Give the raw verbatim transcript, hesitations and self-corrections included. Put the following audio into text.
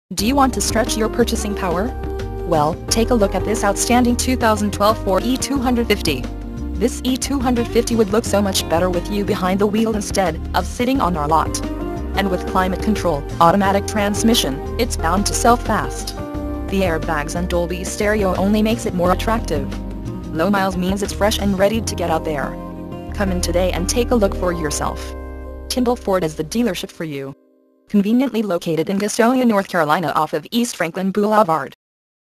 Do you want to stretch your purchasing power? Well, take a look at this outstanding two thousand twelve Ford E two fifty. This E two fifty would look so much better with you behind the wheel instead of sitting on our lot. And with climate control, automatic transmission, it's bound to sell fast. The airbags and Dolby stereo only makes it more attractive. Low miles means it's fresh and ready to get out there. Come in today and take a look for yourself. Tyndall Ford is the dealership for you. Conveniently located in Gastonia, North Carolina off of East Franklin Boulevard.